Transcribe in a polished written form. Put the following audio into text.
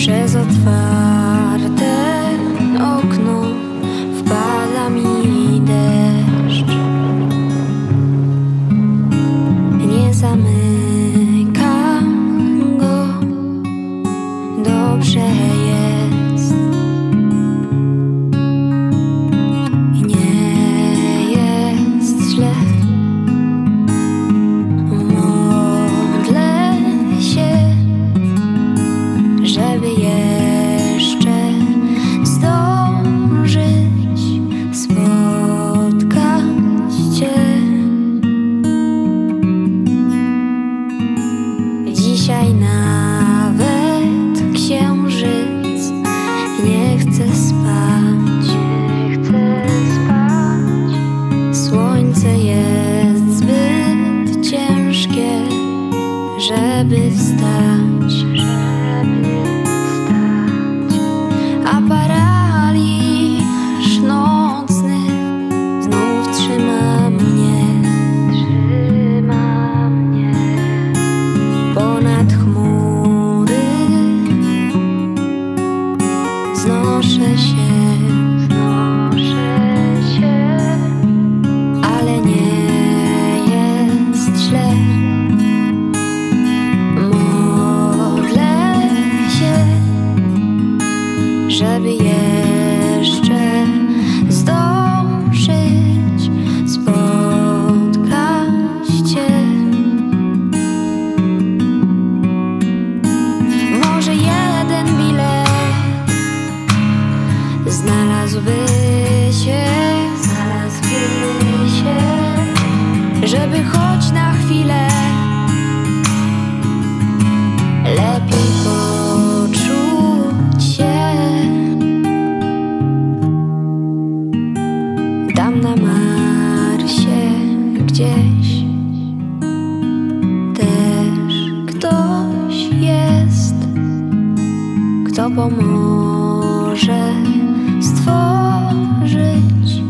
Przez otwarte okno wpada mi deszcz. Nie zamykam go, dobrze jest. I nie jest źle. Modlę się, żeby jeszcze zdążyć spotkać Cię. Dzisiaj nawet księżyc nie chce spać. Słońce jest zbyt ciężkie, żeby wstać. A paraliż nocny znów trzyma mnie. Ponad chmury znoszę się, ale nie jest źle. Modlę się, żeby jeszcze zdążyć spotkać Cię. Może jeden bilet znalazłby się, żeby choć na chwilę lepiej poczuć się. Tam na Marsie gdzieś też ktoś jest, kto pomoże stworzyć